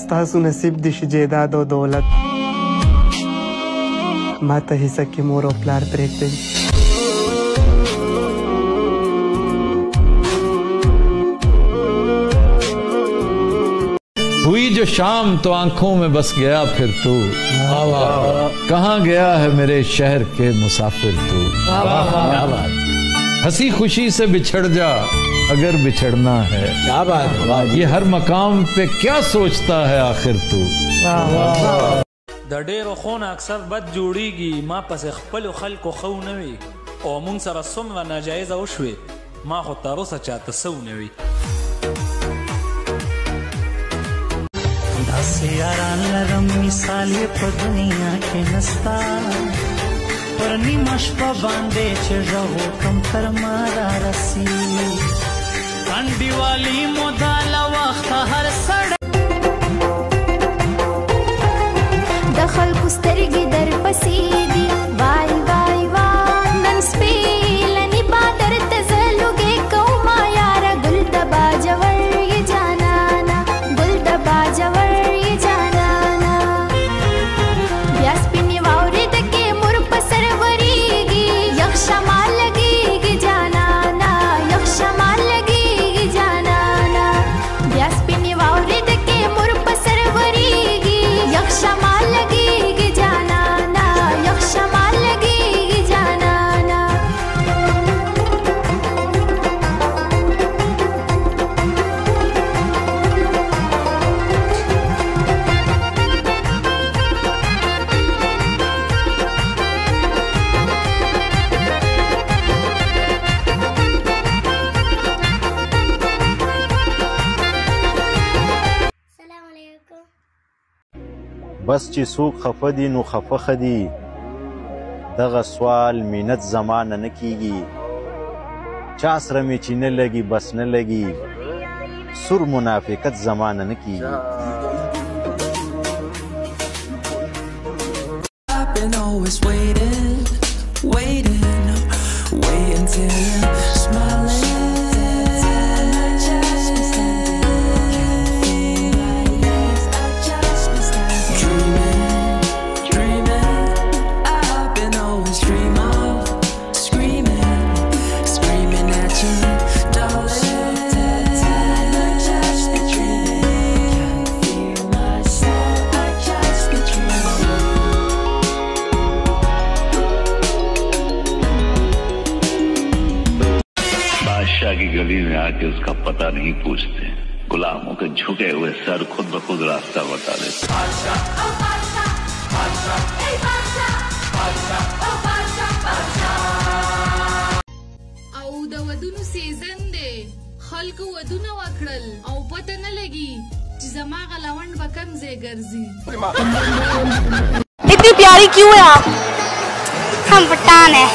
ستاسو نصیب دي شي جیداد او دولت ما ته حصه کې مور او پلار پرېږدئ. हुई जो शाम तो आंखों में बस गया फिर तू, कहाँ गया है मेरे शहर के मुसाफिर तू. हंसी खुशी से बिछड़ जा अगर बिछड़ना है, ये हर मकाम पे क्या सोचता है आखिर तू. د ډېرو خونه اکثر بد جوړیږي، ما پسې خپلو خلکو ښه ونه وي او مونږ سره څومره ناجایزه وشوې ما خو تر اوسه چاته څه ونه وي. داسې یاران لرم مثال یې په دنیا کې نستا، پر نیمه شپه باندې چې غږ وکړم تر ما رارسي انډیوالي مو دا له وخته هر سړی د خلکو سترګې درپسې دي وای وای وای نن سپېلنې با درته زه لوګې کومه یاره ګل د باجوړ یې جانانا ګل د باجوړ یې جانانا بیا سپینې واورې د کې مور په سر ورېږي یخ شمال لګېږي جانانا یخ شمال لګېږي جانانا بیا سپینې واورې د کې مور په سر ورېږي یخ شمال لګېږي جانانا یخ شمال لګېږي جانانا. السلام علیکم. بس چې څوک خفه دي نو خفه ښه دي، دغه سوال مینت زمانه نه کیږي. چا سره مې چې نه لګي بس نه لګي، سور منافقت زمانه نه کیږي. I've been always waiting, waiting, waiting till you're smiling. बादशाह की गली में आके उसका पता नहीं पूछते, गुलामों के झुके हुए सर खुद ब खुद रास्ता बता देते. او د ودونو سیزن دی، خلکو ودونه وکړل او پته نه لګي چې زما غلاوند به کم ځای ګرځي. इतनी प्यारी क्यों है आप؟ हम पठान है.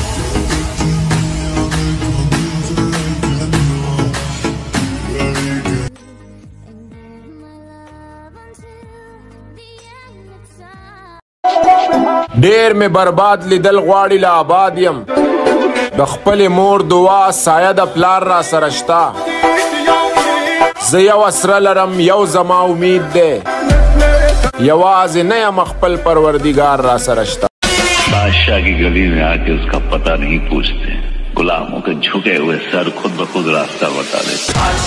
ډیر می برباد لیدل غواړي لا آباد یم، د خپل مور دعا سایه د پلار را سره شته. زه یو اسره لرم یو زما امید دی، یوازې نه یم خپل پروردګار را سره شته. बादशाह की गली में आके उसका पता नहीं पूछते, गुलामों के झुके हुए सर खुद ब खुद रास्ता बता देते.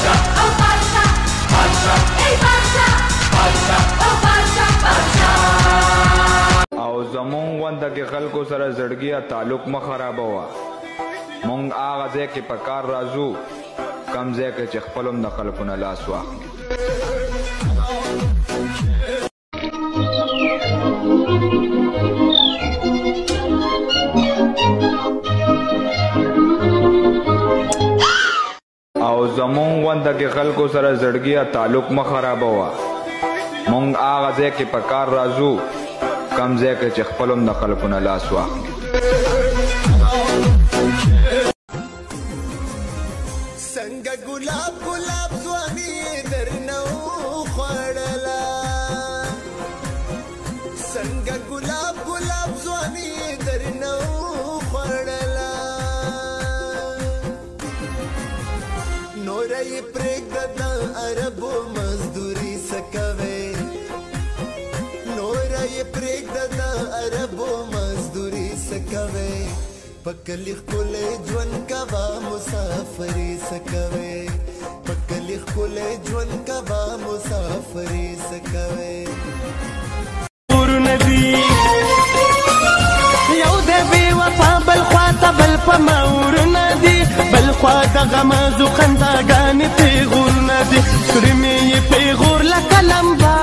او زمون غونده کې خلکو سره زړګیا تعلق مه خرابوه. مونږ هغه ځای کې په کار راځو کم ځای کې چې خپل هم د خلکو نه لاس واخلو. او زمون غونده کې خلکو سره زړګیا تعلق مه خرابوه. مونږ هغه ځای کې په کار راځو کم ځای کې چې خپل هم د خلکو نه لاس واخلو. څنګه ګلاب ګلاب ځواني درنه وخوړله، څنګه ګلاب ګلاب ځواني درنه وخوړله، نوره یې پرېږده د عربو مزدوري څه کوې سکوي پکلی خپلې ژوند کوا مسافري سکوي پکلی خپلې ژوند کوا مسافري سکوي ورندي یو د بي وفا بل خوا ته بل په مور ندي بل خوا د غمازو خنداګانې پیغور ندي کړې مې یې پیغور لکه لمبا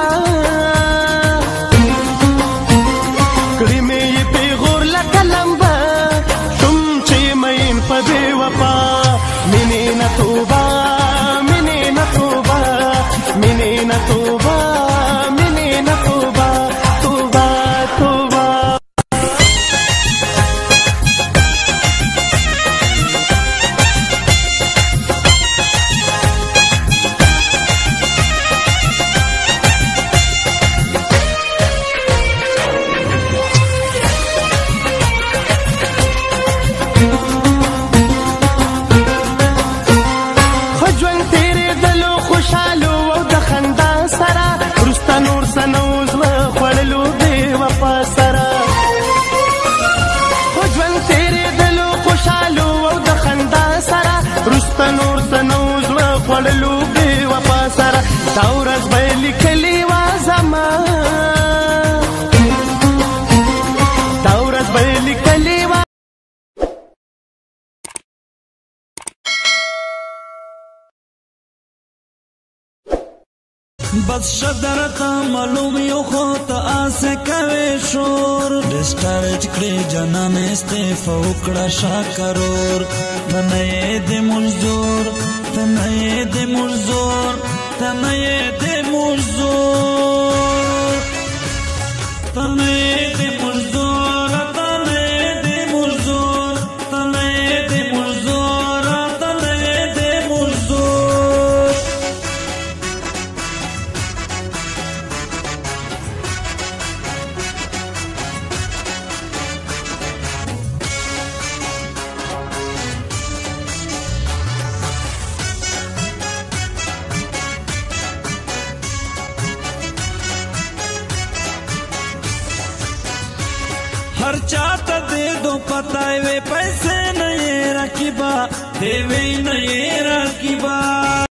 کړې مې یې پیغور لکه لمبا شم چې مین په بي وفا مینې نه توبه مینې نه توبه مینې نه توبه مینې نه توبه توبه توبه دا ورځ به لیکلې وه زما دا ورځ به لیکلې وه بس شدرته معلوم یو خو ته آسې کوې شور ډسټارج کړې جانان استعفا وکړه شاکرور ته نه یې د مزدور ته نه یې د مزدور ته نه یې د مزدور ته نه یې د مزدور ته نه یې د مزدور ته نه یې د مزدور ته نه یې د مزدور हर चाहता दे दो पता वे पैसे नहीं रखीबा देवे नहीं रखीबा।